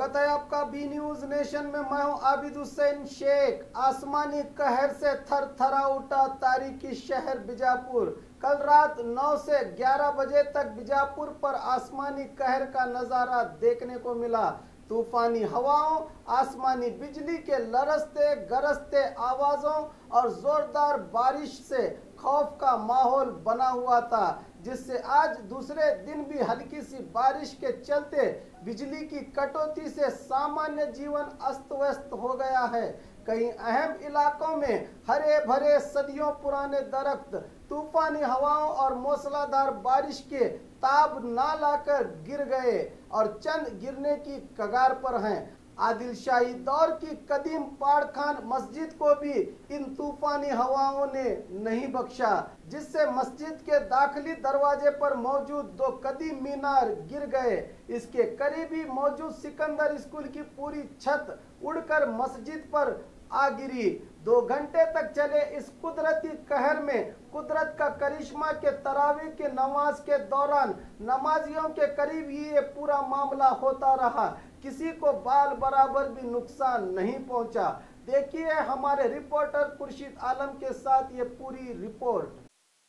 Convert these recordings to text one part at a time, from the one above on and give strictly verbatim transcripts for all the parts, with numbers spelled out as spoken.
स्वागत है आपका बी न्यूज नेशन में। मैं हूं आबिद हुसैन शेख। आसमानी कहर से थर थरा उठा तारीखी शहर बीजापुर। कल रात नौ से ग्यारह बजे तक बीजापुर पर आसमानी कहर का नजारा देखने को मिला। तूफानी हवाओं, आसमानी बिजली के लरसते गरजते आवाजों और जोरदार बारिश से खौफ का माहौल बना हुआ था, जिससे आज दूसरे दिन भी हल्की सी बारिश के चलते बिजली की कटौती से सामान्य जीवन अस्त व्यस्त हो गया है। कई अहम इलाकों में हरे भरे सदियों पुराने दरख्त तूफानी हवाओं और मूसलाधार बारिश के ताब ना लाकर गिर गए और चंद गिरने की कगार पर हैं। आदिल शाही दौर की कदीम पाड़खान मस्जिद को भी इन तूफानी हवाओं ने नहीं बख्शा, जिससे मस्जिद के दाखिली दरवाजे पर मौजूद दो कदीम मीनार गिर गए। इसके करीब ही मौजूद सिकंदर स्कूल की पूरी छत उड़कर मस्जिद पर आ गिरी। दो घंटे तक चले इस कुदरती कहर में कुदरत का करिश्मा के तरावी की नमाज के दौरान नमाजियों के करीब ही ये पूरा मामला होता रहा। किसी को बाल बराबर भी नुकसान नहीं पहुंचा। देखिए हमारे रिपोर्टर खुर्शीद आलम के साथ ये पूरी रिपोर्ट।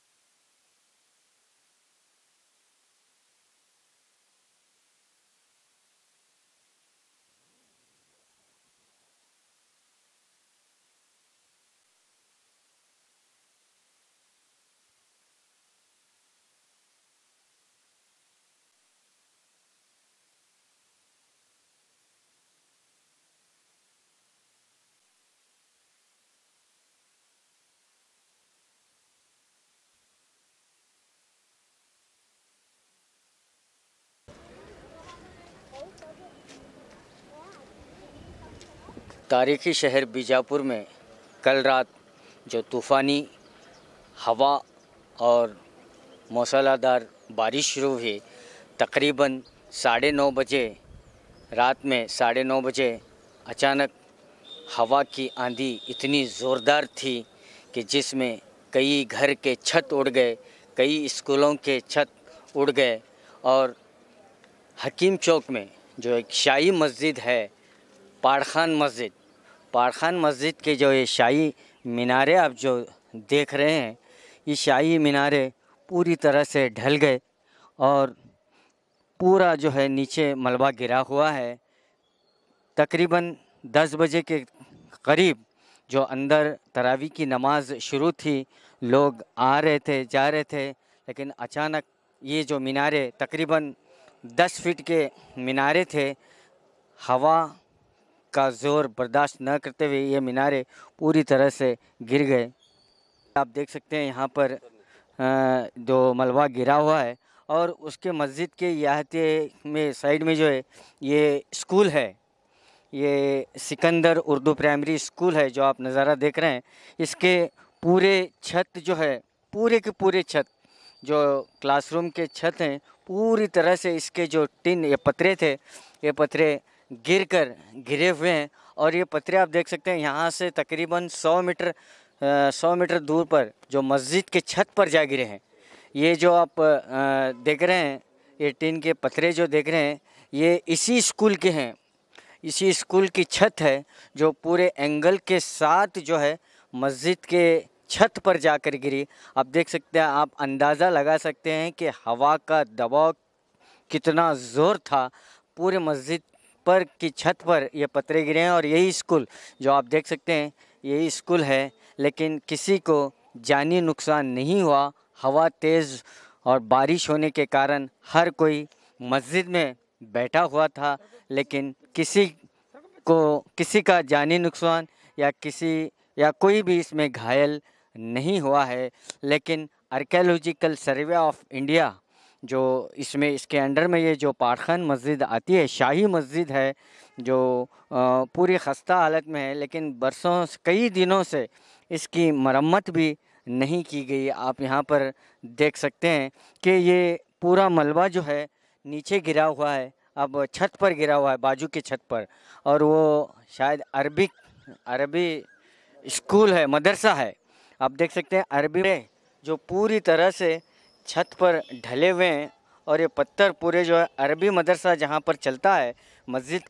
तारीखी शहर बीजापुर में कल रात जो तूफ़ानी हवा और मूसलाधार बारिश शुरू हुई, तकरीबन साढ़े नौ बजे रात में साढ़े नौ बजे अचानक हवा की आंधी इतनी ज़ोरदार थी कि जिसमें कई घर के छत उड़ गए, कई स्कूलों के छत उड़ गए। और हकीम चौक में जो एक शाही मस्जिद है, पाड़खान मस्जिद, पाड़खान मस्जिद के जो ये शाही मीनारे आप जो देख रहे हैं, ये शाही मीनारे पूरी तरह से ढल गए और पूरा जो है नीचे मलबा गिरा हुआ है। तकरीबन दस बजे के करीब जो अंदर तरावी की नमाज शुरू थी, लोग आ रहे थे जा रहे थे, लेकिन अचानक ये जो मीनारे तकरीबन दस फीट के मीनारे थे, हवा का ज़ोर बर्दाश्त न करते हुए ये मीनारे पूरी तरह से गिर गए। आप देख सकते हैं यहाँ पर जो मलबा गिरा हुआ है और उसके मस्जिद के याहते में साइड में जो है ये स्कूल है, ये सिकंदर उर्दू प्राइमरी स्कूल है जो आप नज़ारा देख रहे हैं। इसके पूरे छत जो है, पूरे के पूरे छत जो क्लासरूम के छत हैं, पूरी तरह से इसके जो टिन ये पतरे थे, ये पतरे गिर कर गिरे हुए हैं। और ये पतरे आप देख सकते हैं यहाँ से तकरीबन सौ मीटर सौ मीटर दूर पर जो मस्जिद के छत पर जा गिरे हैं। ये जो आप आ, देख रहे हैं, ये टिन के पतरे जो देख रहे हैं, ये इसी स्कूल के हैं, इसी स्कूल की छत है जो पूरे एंगल के साथ जो है मस्जिद के छत पर जाकर गिरी। आप देख सकते हैं, आप अंदाज़ा लगा सकते हैं कि हवा का दबाव कितना ज़ोर था। पूरे मस्जिद पर की छत पर ये पतरे गिरे हैं और यही स्कूल जो आप देख सकते हैं, यही स्कूल है। लेकिन किसी को जानी नुकसान नहीं हुआ। हवा तेज़ और बारिश होने के कारण हर कोई मस्जिद में बैठा हुआ था, लेकिन किसी को किसी का जानी नुकसान या किसी या कोई भी इसमें घायल नहीं हुआ है। लेकिन आर्कियोलॉजिकल सर्वे ऑफ इंडिया जो इसमें इसके अंडर में ये जो पाड़खान मस्जिद आती है, शाही मस्जिद है जो पूरी खस्ता हालत में है, लेकिन बरसों कई दिनों से इसकी मरम्मत भी नहीं की गई। आप यहाँ पर देख सकते हैं कि ये पूरा मलबा जो है नीचे गिरा हुआ है, अब छत पर गिरा हुआ है, बाजू के छत पर। और वो शायद अरबिक अरबी स्कूल है, मदरसा है। आप देख सकते हैं अरबी में जो पूरी तरह से छत पर ढले हुए हैं और ये पत्थर पूरे जो है अरबी मदरसा जहाँ पर चलता है मस्जिद का,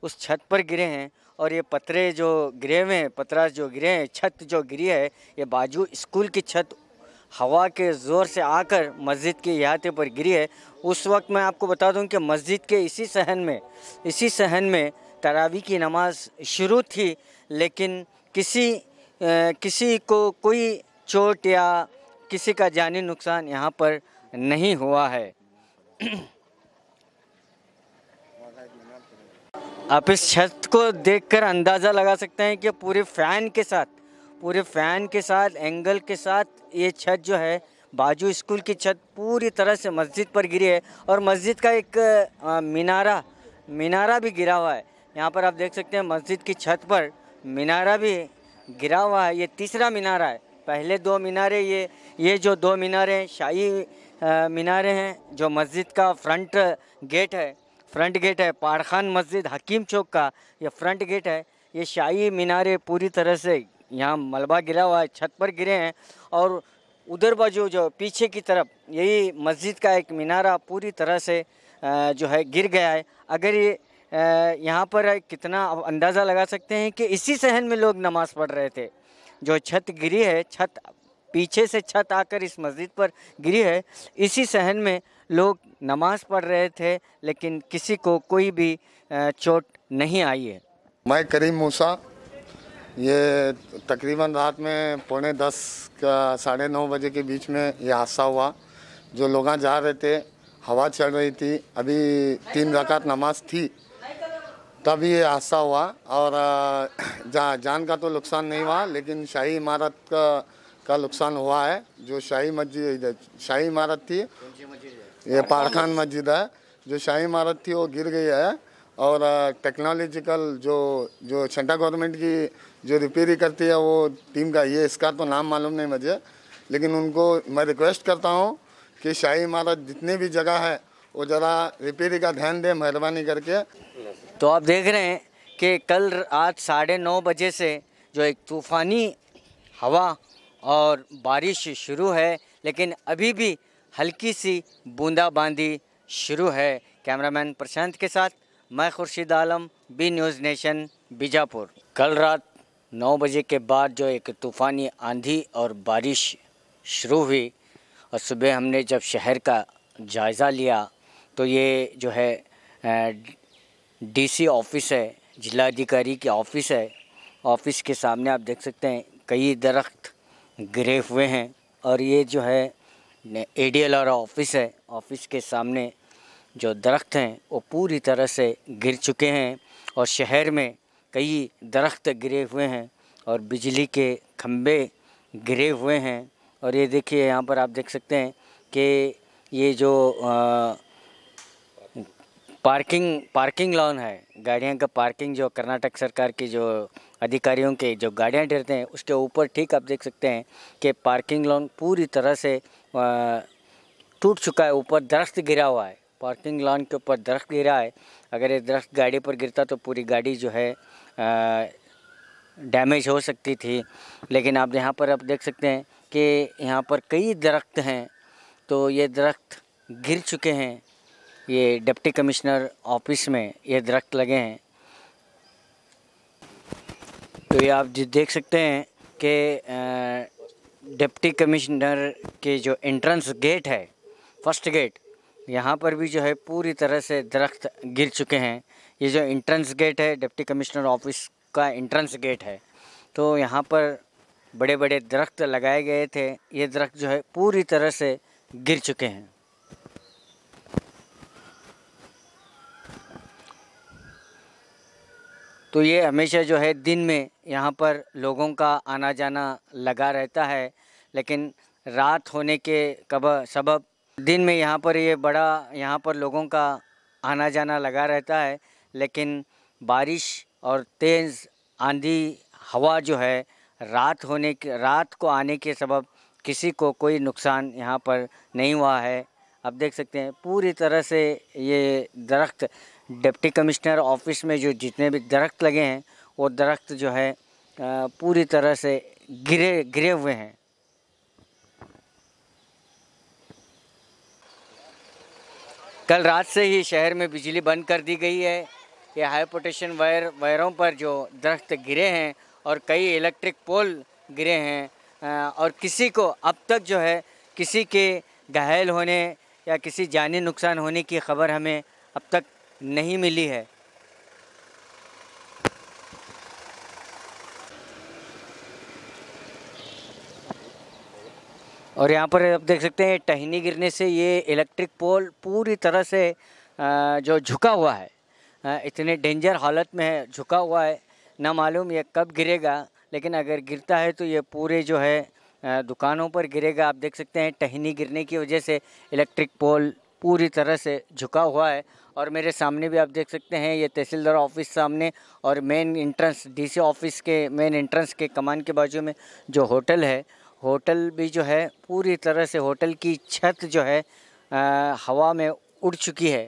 उस छत पर गिरे हैं। और ये पतरे जो गिरे हुए हैं, पतरा जो गिरे हैं, छत जो गिरी है, ये बाजू स्कूल की छत हवा के ज़ोर से आकर मस्जिद के इहाते पर गिरी है। उस वक्त मैं आपको बता दूं कि मस्जिद के इसी सहन में इसी सहन में तरावी की नमाज शुरू थी, लेकिन किसी आ, किसी को कोई चोट या किसी का जानी नुकसान यहाँ पर नहीं हुआ है। आप इस छत को देखकर अंदाज़ा लगा सकते हैं कि पूरे फ़ैन के साथ पूरे फ़ैन के साथ एंगल के साथ ये छत जो है, बाजू स्कूल की छत पूरी तरह से मस्जिद पर गिरी है। और मस्जिद का एक आ, मीनारा मीनारा भी गिरा हुआ है। यहाँ पर आप देख सकते हैं मस्जिद की छत पर मीनारा भी गिरा हुआ है। ये तीसरा मीनारा है। पहले दो मीनारे ये ये जो दो मीनारे शाही मीनारे हैं, जो मस्जिद का फ्रंट गेट है फ्रंट गेट है पहाड़ खान मस्जिद हकीम चौक का ये फ्रंट गेट है। ये शाही मीनारे पूरी तरह से यहाँ मलबा गिरा हुआ है, छत पर गिरे हैं। और उधर बाजू जो पीछे की तरफ यही मस्जिद का एक मीनारा पूरी तरह से जो है गिर गया है। अगर ये यहाँ पर कितना अंदाज़ा लगा सकते हैं कि इसी सहन में लोग नमाज़ पढ़ रहे थे। जो छत गिरी है, छत पीछे से छत आकर इस मस्जिद पर गिरी है, इसी सहन में लोग नमाज़ पढ़ रहे थे, लेकिन किसी को कोई भी चोट नहीं आई है। मैं करीम मूसा, ये तकरीबन रात में पौने दस का साढ़े नौ बजे के बीच में ये हादसा हुआ। जो लोग जा रहे थे, हवा चल रही थी, अभी तीन रकात नमाज थी, तभी ये हादसा हुआ। और जा, जान का तो नुकसान नहीं हुआ, लेकिन शाही इमारत का का नुकसान हुआ है। जो शाही मस्जिद शाही इमारत थी, ये पहाड़ खान मस्जिद है, जो शाही इमारत थी वो गिर गई है। और टेक्नोलॉजिकल जो जो सेंट्रल गवर्नमेंट की जो रिपेयरिंग करती है वो टीम का, ये इसका तो नाम मालूम नहीं मुझे, लेकिन उनको मैं रिक्वेस्ट करता हूँ कि शाही इमारत जितनी भी जगह है वो ज़रा रिपेयरिंग का ध्यान दें मेहरबानी करके। तो आप देख रहे हैं कि कल रात साढ़े नौ बजे से जो एक तूफ़ानी हवा और बारिश शुरू है, लेकिन अभी भी हल्की सी बूंदाबांदी शुरू है। कैमरामैन प्रशांत के साथ मैं Khurshid Alam, B News Nation, Bijapur. कल रात नौ बजे के बाद जो एक तूफ़ानी आंधी और बारिश शुरू हुई, और सुबह हमने जब शहर का जायज़ा लिया तो ये जो है डीसी ऑफिस है, जिलाधिकारी की ऑफ़िस है। ऑफ़िस के सामने आप देख सकते हैं कई दरख्त गिरे हुए हैं। और ये जो है एडीएलआर ऑफिस है, ऑफिस के सामने जो दरख्त हैं वो पूरी तरह से गिर चुके हैं। और शहर में कई दरख्त गिरे हुए हैं और बिजली के खंभे गिरे हुए हैं। और ये देखिए यहाँ पर आप देख सकते हैं कि ये जो आ, पार्किंग पार्किंग लॉन है, गाड़ियाँ का पार्किंग जो कर्नाटक सरकार की जो अधिकारियों के जो गाड़ियाँ ठहरते हैं उसके ऊपर ठीक आप देख सकते हैं कि पार्किंग लॉन पूरी तरह से टूट चुका है। ऊपर दरख्त गिरा हुआ है, पार्किंग लॉन के ऊपर दरख्त गिरा है। अगर ये दरख्त गाड़ी पर गिरता तो पूरी गाड़ी जो है डैमेज हो सकती थी। लेकिन आप यहाँ पर आप देख सकते हैं कि यहाँ पर कई दरख्त हैं, तो ये दरख्त गिर चुके हैं। ये डिप्टी कमिश्नर ऑफिस में ये दरख्त लगे हैं। तो ये आप देख सकते हैं कि डिप्टी कमिश्नर के जो एंट्रेंस गेट है, फर्स्ट गेट, यहाँ पर भी जो है पूरी तरह से दरख्त गिर चुके हैं। ये जो एंट्रेंस गेट है, डिप्टी कमिश्नर ऑफिस का एंट्रेंस गेट है, तो यहाँ पर बड़े बड़े दरख्त लगाए गए थे। ये दरख्त जो है पूरी तरह से गिर चुके हैं। तो ये हमेशा जो है दिन में यहाँ पर लोगों का आना जाना लगा रहता है, लेकिन रात होने के कब सबब दिन में यहाँ पर ये बड़ा यहाँ पर लोगों का आना जाना लगा रहता है। लेकिन बारिश और तेज़ आंधी हवा जो है रात होने के रात को आने के सबब किसी को कोई नुकसान यहाँ पर नहीं हुआ है। आप देख सकते हैं पूरी तरह से ये दरख्त डिप्टी कमिश्नर ऑफिस में जो जितने भी दरख्त लगे हैं वो दरख्त जो है पूरी तरह से गिरे गिरे हुए हैं। कल रात से ही शहर में बिजली बंद कर दी गई है। ये हाई पोटेंशियल वायर वायरों पर जो दरख्त गिरे हैं और कई इलेक्ट्रिक पोल गिरे हैं और किसी को अब तक जो है किसी के घायल होने या किसी जानी नुकसान होने की खबर हमें अब तक नहीं मिली है। और यहाँ पर आप देख सकते हैं टहनी गिरने से ये इलेक्ट्रिक पोल पूरी तरह से जो झुका हुआ है, इतने डेंजर हालत में है, झुका हुआ है। ना मालूम ये कब गिरेगा, लेकिन अगर गिरता है तो ये पूरे जो है दुकानों पर गिरेगा। आप देख सकते हैं टहनी गिरने की वजह से इलेक्ट्रिक पोल पूरी तरह से झुका हुआ है। और मेरे सामने भी आप देख सकते हैं ये तहसीलदार ऑफिस सामने और मेन एंट्रेंस डीसी ऑफिस के मेन एंट्रेंस के कमान के बाजू में जो होटल है, होटल भी जो है पूरी तरह से होटल की छत जो है आ, हवा में उड़ चुकी है।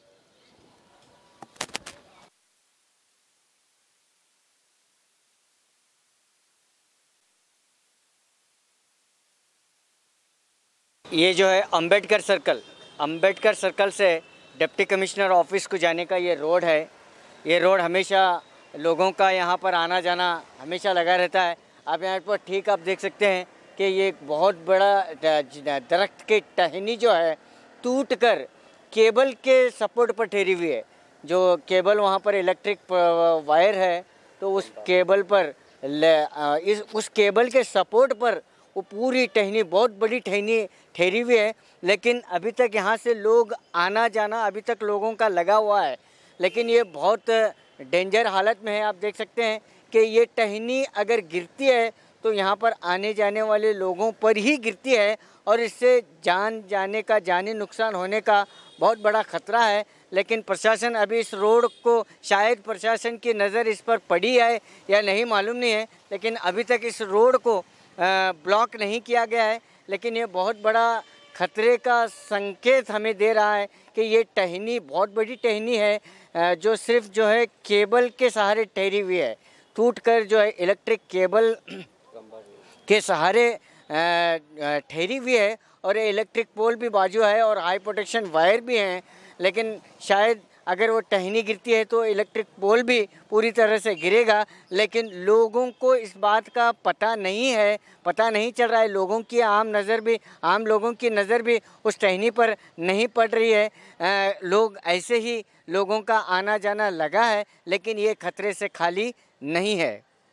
ये जो है अंबेडकर सर्कल, अंबेडकर सर्कल से डिप्टी कमिश्नर ऑफिस को जाने का ये रोड है। ये रोड हमेशा लोगों का यहाँ पर आना जाना हमेशा लगा रहता है। आप यहाँ पर ठीक आप देख सकते हैं कि ये एक बहुत बड़ा दरख्त की टहनी जो है टूट कर केबल के सपोर्ट पर ठहरी हुई है। जो केबल वहाँ पर इलेक्ट्रिक वायर है तो उस केबल पर इस उस केबल के सपोर्ट पर वो पूरी टहनी, बहुत बड़ी टहनी ठहरी हुई है। लेकिन अभी तक यहाँ से लोग आना जाना अभी तक लोगों का लगा हुआ है, लेकिन ये बहुत डेंजर हालत में है। आप देख सकते हैं कि ये टहनी अगर गिरती है तो यहाँ पर आने जाने वाले लोगों पर ही गिरती है और इससे जान जाने का जानी नुकसान होने का बहुत बड़ा ख़तरा है। लेकिन प्रशासन अभी इस रोड को, शायद प्रशासन की नज़र इस पर पड़ी है या नहीं मालूम नहीं है, लेकिन अभी तक इस रोड को ब्लॉक नहीं किया गया है। लेकिन ये बहुत बड़ा खतरे का संकेत हमें दे रहा है कि ये टहनी बहुत बड़ी टहनी है जो सिर्फ जो है केबल के सहारे ठहरी हुई है, टूट कर जो है इलेक्ट्रिक केबल के सहारे ठहरी हुई है। और ये इलेक्ट्रिक पोल भी बाजू है और हाई प्रोटेक्शन वायर भी हैं। लेकिन शायद अगर वो टहनी गिरती है तो इलेक्ट्रिक पोल भी पूरी तरह से गिरेगा, लेकिन लोगों को इस बात का पता नहीं है, पता नहीं चल रहा है। लोगों की आम नज़र भी आम लोगों की नज़र भी उस टहनी पर नहीं पड़ रही है। आ, लोग ऐसे ही लोगों का आना जाना लगा है, लेकिन ये खतरे से खाली नहीं है।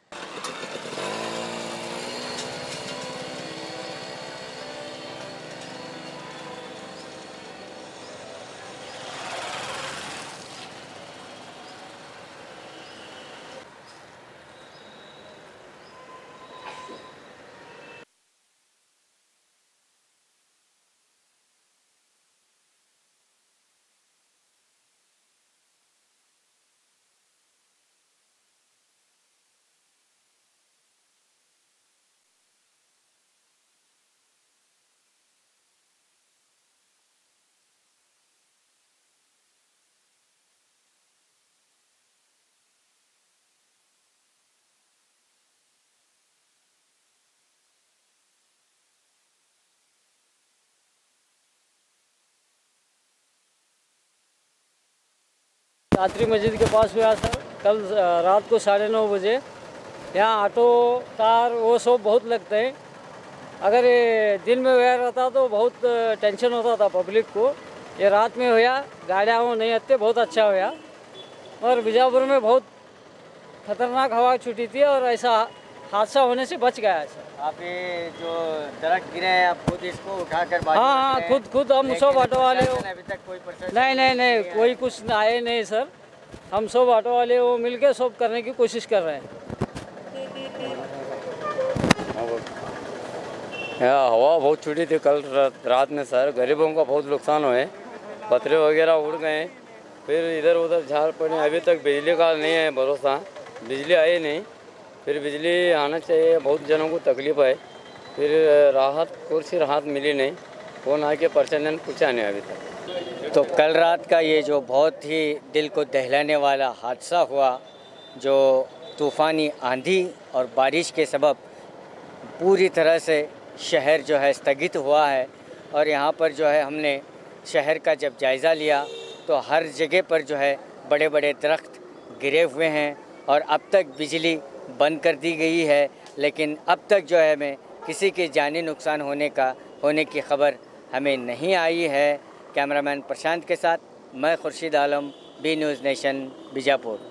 यात्री मस्जिद के पास हुआ सर, कल रात को साढ़े नौ बजे। यहाँ ऑटो कार वो सब बहुत लगते हैं। अगर ये दिन में हुआ रहता तो बहुत टेंशन होता था पब्लिक को। ये रात में हुआ, गाड़ियाँ वो नहीं आते, बहुत अच्छा हुआ। और बीजापुर में बहुत खतरनाक हवा छूटी थी और ऐसा हादसा होने से बच गया है सर। आप ये जो दरख्त गिरे हैं आप खुद इसको उठाकर बाहर? हाँ हाँ खुद खुद हम सब ऑटो वाले हो। अभी तक कोई प्रशासन नहीं नहीं नहीं कोई कुछ आए नहीं सर। हम सब ऑटो वाले वो मिलके सब करने की कोशिश कर रहे हैं। यहाँ हवा बहुत छूटी थी कल रात में सर, गरीबों का बहुत नुकसान हुए, पत्थरे वगैरह उड़ गए, फिर इधर उधर झाड़ पड़े। अभी तक बिजली का नहीं है भरोसा, बिजली आई नहीं, फिर बिजली आना चाहिए। बहुत जनों को तकलीफ है, फिर राहत कुछ राहत मिली नहीं, फोन आके प्रशासन पूछा नहीं अभी तक। तो कल रात का ये जो बहुत ही दिल को दहलाने वाला हादसा हुआ, जो तूफ़ानी आंधी और बारिश के सबब पूरी तरह से शहर जो है स्थगित हुआ है। और यहाँ पर जो है हमने शहर का जब जायज़ा लिया तो हर जगह पर जो है बड़े बड़े दरख्त गिरे हुए हैं और अब तक बिजली बंद कर दी गई है, लेकिन अब तक जो है हमें किसी के जानी नुकसान होने का होने की खबर हमें नहीं आई है। कैमरामैन प्रशांत के साथ मैं Khurshid Alam, B News Nation, Bijapur.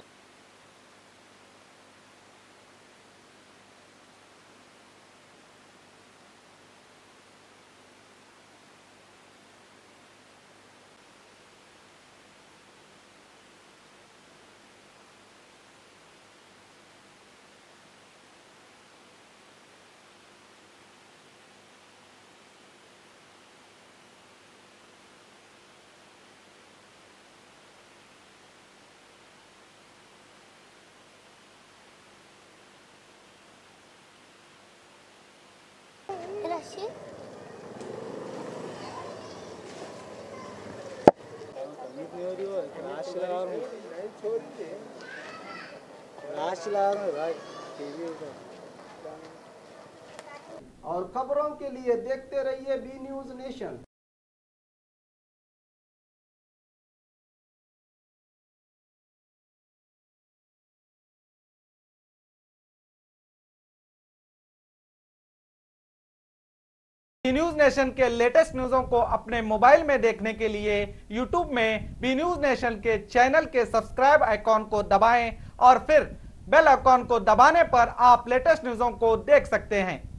रशी और खबरों के लिए देखते रहिए B News Nation. B News Nation के लेटेस्ट न्यूज़ों को अपने मोबाइल में देखने के लिए यूट्यूब में बी न्यूज़ नेशन के चैनल के सब्सक्राइब आइकॉन को दबाएं और फिर बेल आइकॉन को दबाने पर आप लेटेस्ट न्यूज़ों को देख सकते हैं।